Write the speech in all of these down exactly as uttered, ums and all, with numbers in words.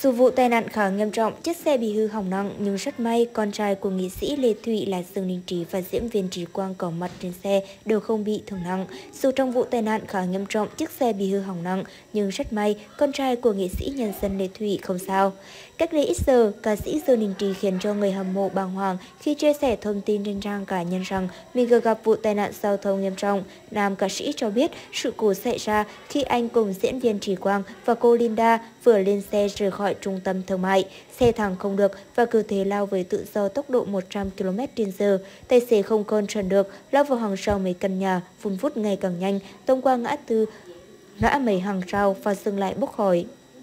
Dù vụ tai nạn khá nghiêm trọng, chiếc xe bị hư hỏng nặng nhưng rất may con trai của nghệ sĩ Lê Thụy là Dương Đình Trí và diễn viên Trí Quang có mặt trên xe đều không bị thương nặng. Dù trong vụ tai nạn khá nghiêm trọng, chiếc xe bị hư hỏng nặng nhưng rất may con trai của nghệ sĩ nhân dân Lê Thụy không sao. Cách đây ít giờ, ca sĩ Dương Đình Trí khiến cho người hâm mộ bàng hoàng khi chia sẻ thông tin trên trang cá nhân rằng mình vừa gặp vụ tai nạn giao thông nghiêm trọng. Nam ca sĩ cho biết sự cố xảy ra khi anh cùng diễn viên Trí Quang và cô Linda vừa lên xe rời khỏi trung tâm thương mại. Xe thẳng không được và cứ thế lao với tự do tốc độ một trăm ki lô mét trên giờ. Tài xế không còn trần được, lao vào hàng rào mấy căn nhà, vun vút ngày càng nhanh, tông qua ngã tư, ngã mấy hàng rào và dừng lại bốc khỏi.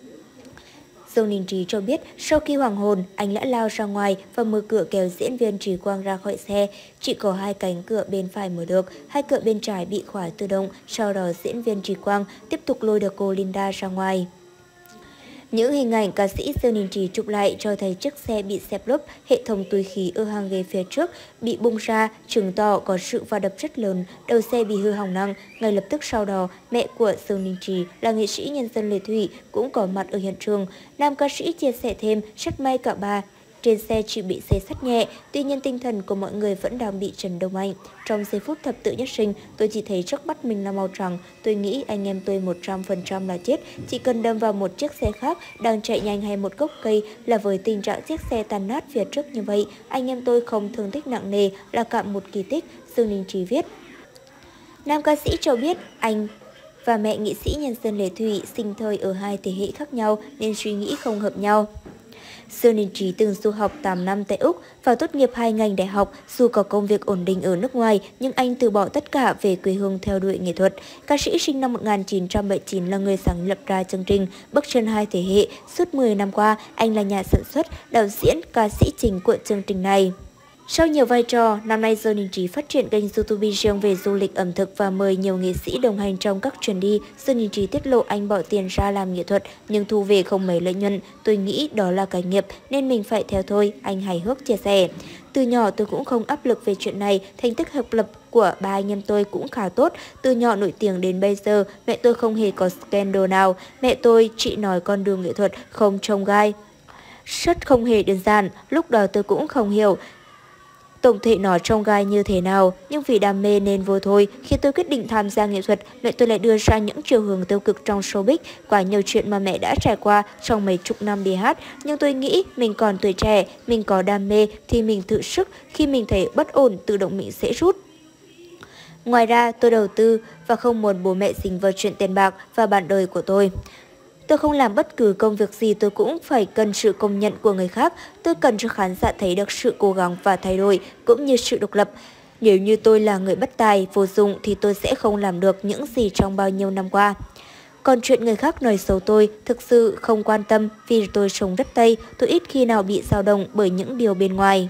Dương Đình Trí cho biết sau khi hoàng hồn, anh đã lao ra ngoài và mở cửa kéo diễn viên Trí Quang ra khỏi xe. Chỉ có hai cánh cửa bên phải mở được, hai cửa bên trái bị khóa tự động. Sau đó diễn viên Trí Quang tiếp tục lôi được cô Linda ra ngoài. Những hình ảnh ca sĩ Dương Đình Trí chụp lại cho thấy chiếc xe bị xẹp lốp, hệ thống túi khí ở hàng ghế phía trước bị bung ra, chứng tỏ có sự va đập rất lớn, đầu xe bị hư hỏng nặng. Ngay lập tức sau đó, mẹ của Dương Đình Trí là nghệ sĩ nhân dân Lê Thụy cũng có mặt ở hiện trường. Nam ca sĩ chia sẻ thêm, rất may cả ba trên xe chỉ bị xây xát nhẹ, tuy nhiên tinh thần của mọi người vẫn đang bị chấn động mạnh. Trong giây phút thập tự nhất sinh, tôi chỉ thấy trước mắt mình là màu trắng. Tôi nghĩ anh em tôi một trăm phần trăm là chết, chỉ cần đâm vào một chiếc xe khác đang chạy nhanh hay một gốc cây là với tình trạng chiếc xe tan nát phía trước như vậy. Anh em tôi không thương tích nặng nề là cả một kỳ tích, Dương Đình Trí viết. Nam ca sĩ cho biết anh và mẹ nghệ sĩ nhân dân Lê Thụy sinh thời ở hai thế hệ khác nhau nên suy nghĩ không hợp nhau. Dương Đình Trí từng du học tám năm tại Úc và tốt nghiệp hai ngành đại học. Dù có công việc ổn định ở nước ngoài, nhưng anh từ bỏ tất cả về quê hương theo đuổi nghệ thuật. Ca sĩ sinh năm một nghìn chín trăm bảy mươi chín là người sáng lập ra chương trình Bước chân hai thế hệ. Suốt mười năm qua, anh là nhà sản xuất, đạo diễn, ca sĩ chính của chương trình này. Sau nhiều vai trò, năm nay Dương Đình Trí phát triển kênh YouTube riêng về du lịch ẩm thực và mời nhiều nghệ sĩ đồng hành trong các chuyến đi. Dương Đình Trí tiết lộ anh bỏ tiền ra làm nghệ thuật nhưng thu về không mấy lợi nhuận. Tôi nghĩ đó là cái nghiệp nên mình phải theo thôi, anh hài hước chia sẻ. Từ nhỏ tôi cũng không áp lực về chuyện này, thành tích học lập của ba anh em tôi cũng khá tốt. Từ nhỏ nổi tiếng đến bây giờ, mẹ tôi không hề có scandal nào. Mẹ tôi chỉ nói con đường nghệ thuật không trông gai. Rất không hề đơn giản, lúc đó tôi cũng không hiểu tổng thể nó trông gai như thế nào, nhưng vì đam mê nên vô thôi. Khi tôi quyết định tham gia nghệ thuật, mẹ tôi lại đưa ra những chiều hướng tiêu cực trong showbiz, quá nhiều chuyện mà mẹ đã trải qua trong mấy chục năm đi hát. Nhưng tôi nghĩ mình còn tuổi trẻ, mình có đam mê thì mình thử sức, khi mình thấy bất ổn tự động mình sẽ rút. Ngoài ra, tôi đầu tư và không muốn bố mẹ dính vào chuyện tiền bạc và bạn đời của tôi. Tôi không làm bất cứ công việc gì tôi cũng phải cần sự công nhận của người khác. Tôi cần cho khán giả thấy được sự cố gắng và thay đổi, cũng như sự độc lập. Nếu như tôi là người bất tài, vô dụng thì tôi sẽ không làm được những gì trong bao nhiêu năm qua. Còn chuyện người khác nói xấu tôi, thực sự không quan tâm vì tôi sống rất Tây, tôi ít khi nào bị dao động bởi những điều bên ngoài.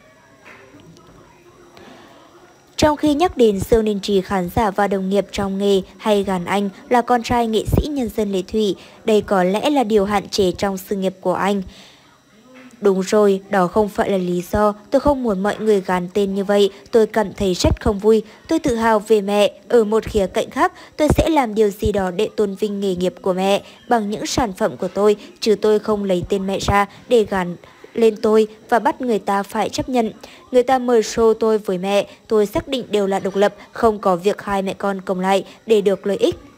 Trong khi nhắc đến Dương Đình Trí, khán giả và đồng nghiệp trong nghề hay gàn anh là con trai nghệ sĩ nhân dân Lê Thụy, đây có lẽ là điều hạn chế trong sự nghiệp của anh. Đúng rồi, đó không phải là lý do, tôi không muốn mọi người gán tên như vậy, tôi cảm thấy rất không vui. Tôi tự hào về mẹ, ở một khía cạnh khác, tôi sẽ làm điều gì đó để tôn vinh nghề nghiệp của mẹ bằng những sản phẩm của tôi, chứ tôi không lấy tên mẹ ra để gán lên tôi và bắt người ta phải chấp nhận. Người ta mời show tôi với mẹ, tôi xác định đều là độc lập, không có việc hai mẹ con cộng lại để được lợi ích.